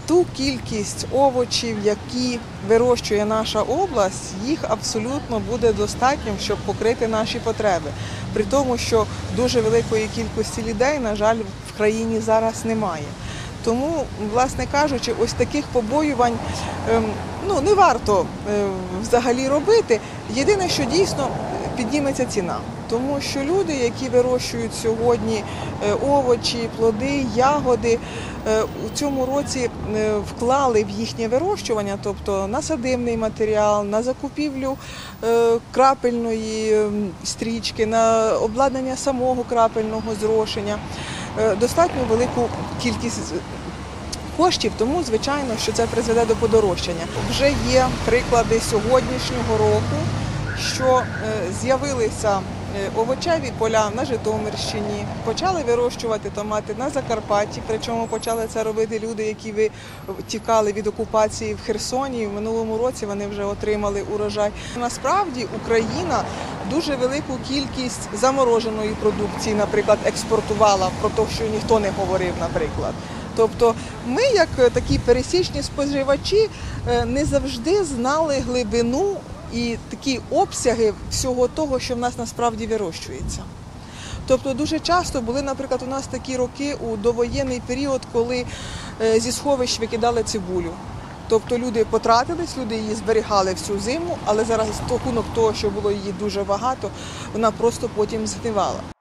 ту кількість овочів, які вирощує наша область, їх абсолютно буде достатньо, щоб покрити наші потреби. При тому, що дуже великої кількості людей, на жаль, в країні зараз немає. Тому, власне кажучи, ось таких побоювань не варто взагалі робити. Єдине, що дійсно підніметься ціна. Тому що люди, які вирощують сьогодні овочі, плоди, ягоди, у цьому році вклали в їхнє вирощування, тобто на садибний матеріал, на закупівлю крапельної стрічки, на обладнання самого крапельного зрошення, достатньо велику кількість коштів, тому, звичайно, що це призведе до подорожчання. Вже є приклади сьогоднішнього року, що з'явилися овочеві поля на Житомирщині, почали вирощувати томати на Закарпатті, причому почали це робити люди, які тікали від окупації в Херсоні, в минулому році вони вже отримали урожай. Насправді Україна дуже велику кількість замороженої продукції, наприклад, експортувала, про те, що ніхто не говорив, наприклад. Тобто ми, як такі пересічні споживачі, не завжди знали глибину і такі обсяги всього того, що в нас насправді вирощується. Тобто дуже часто були, наприклад, у нас такі роки у довоєнний період, коли зі сховищ викидали цибулю. Тобто люди потратились, люди її зберігали всю зиму, але зараз з рахунок того, що було її дуже багато, вона просто потім згнивала.